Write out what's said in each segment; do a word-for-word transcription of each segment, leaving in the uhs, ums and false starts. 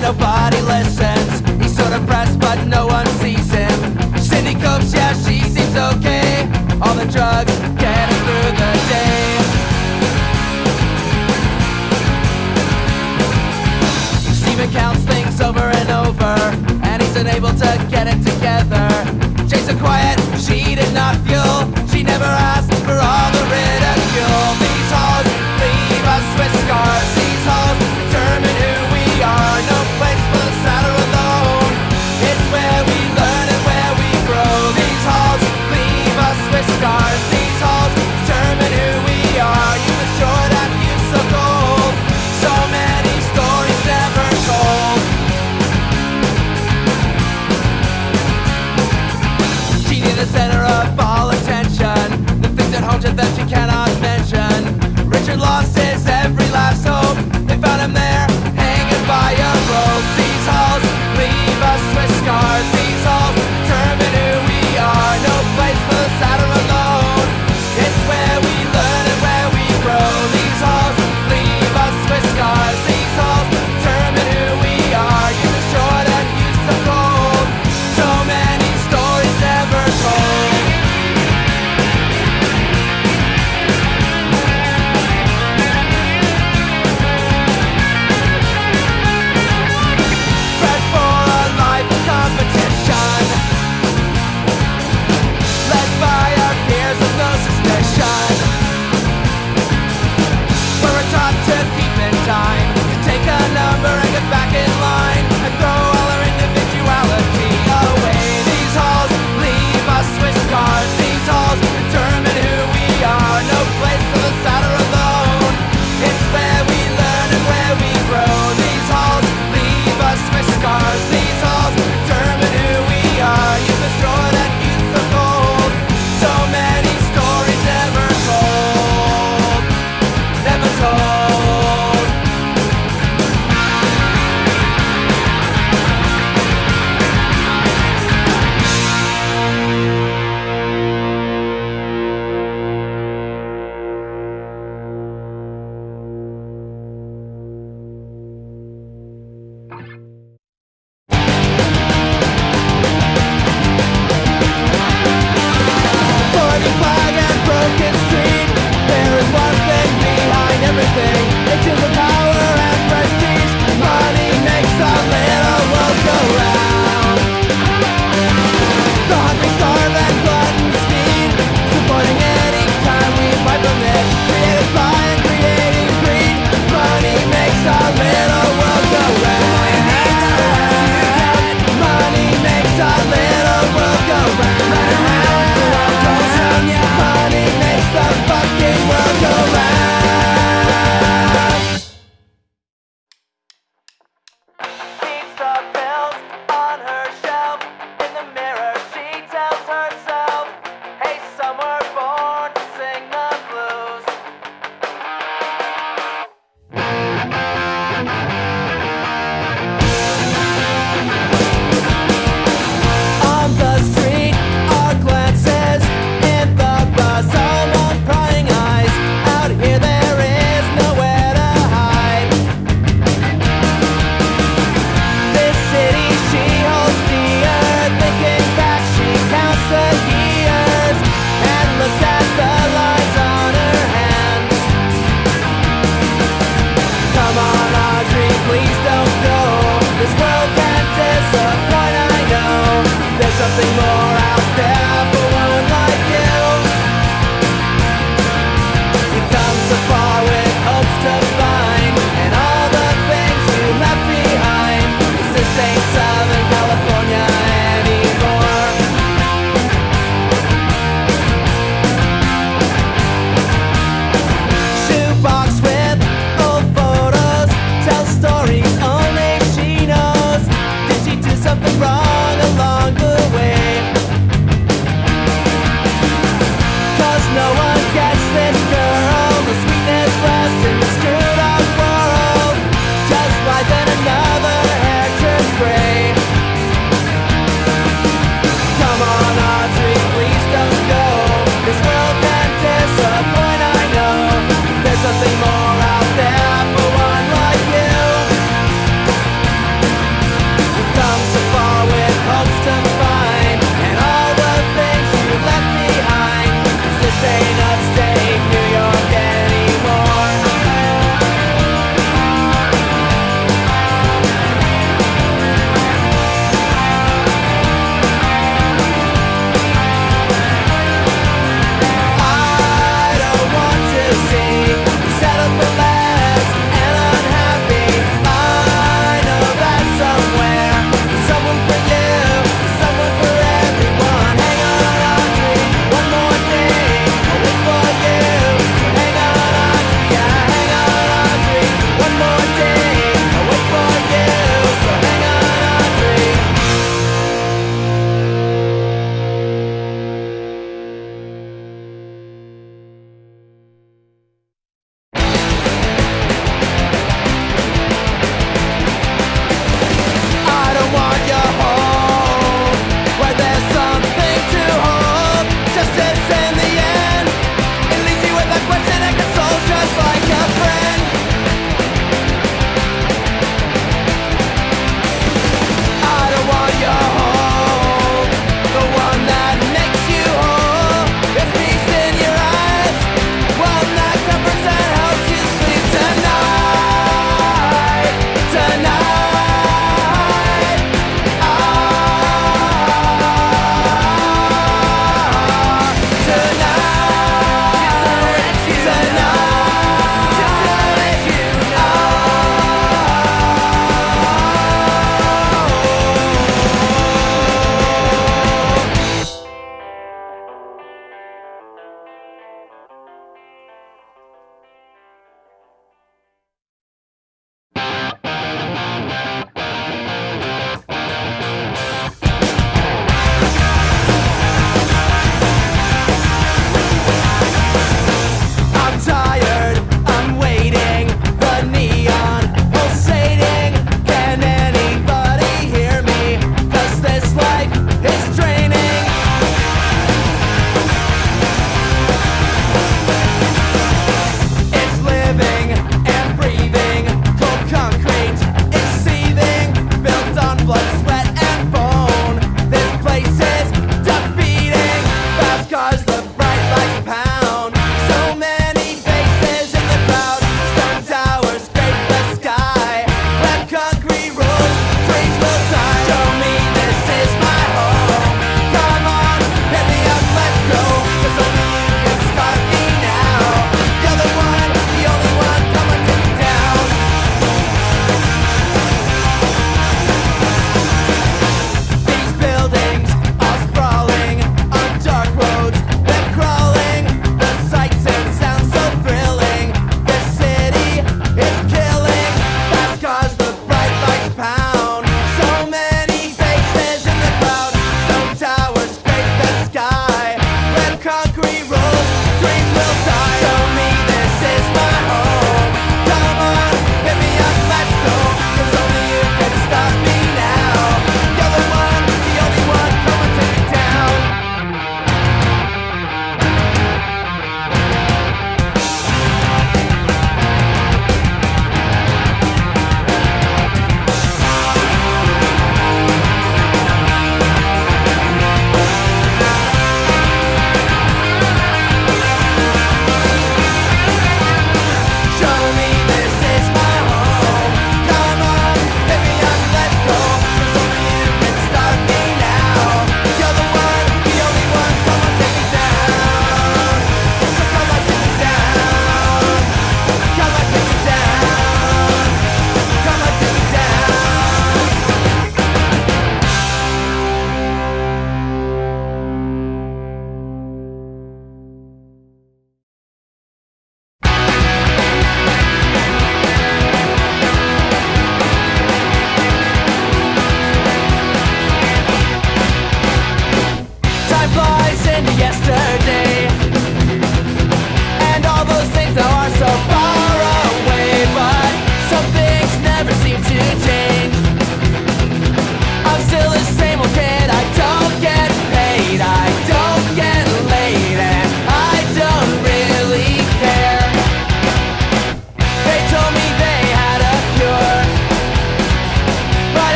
nobody listens. He's so depressed but no one sees him. Cindy copes, yeah, she seems okay. All the drugs get him through the day. Steven counts things over and over, and he's unable to get it together. Jane's so quiet, she did not fuel. She never asked for all the ridicule. These halls leave us with scars. These halls determine who we are. No place for the sad or alone. It's where we learn and where we grow. These halls leave us with scars. These halls determine who we are. You were sure that you so cold. So many stories never told. She needs the center of all attention. The things at home just that she cannot mention.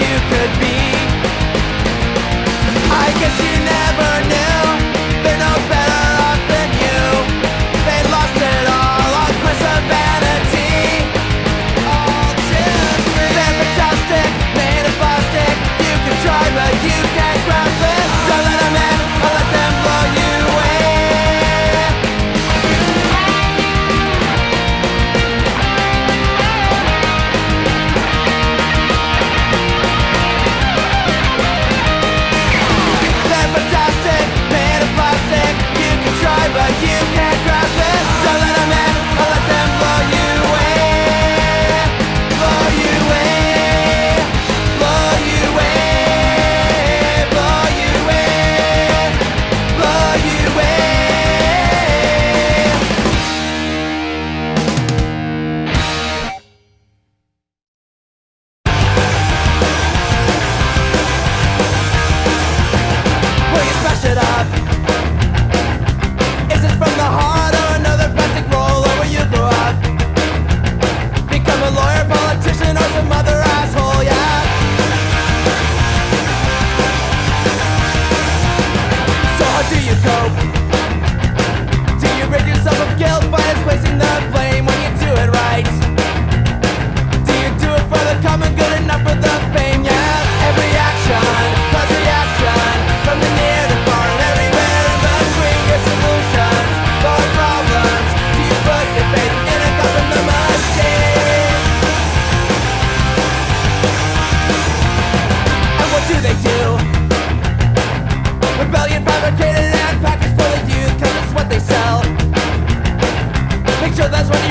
you could be. I guess you never knew they're no better off than you. They lost it all on quest of vanity. All too free. They're fantastic, made of plastic. You can try but you can't grasp it. Don't let them in or let them blow you away. They're fantastic, made of plastic. You can try but you can't grasp it. Don't let them in or let them blow you away. Blow you away. Blow you away. Blow you away. Blow you away. Will you smash it up? Is this from the heart or another plastic role, or where you grew up? Become a lawyer, politician, or some other asshole, yeah? So how do you cope? Do you rid yourself of guilt by displacing the blame when you do it right? Do you do it for the common good, enough for the fame, yeah? Every action cause reaction, from the near to far and everywhere in between. Your solutions for problems. Do you put your faith in a god from the machine? And what do they do? Rebellion fabricated and packaged for the youth, cause it's what they sell. Make sure that's what you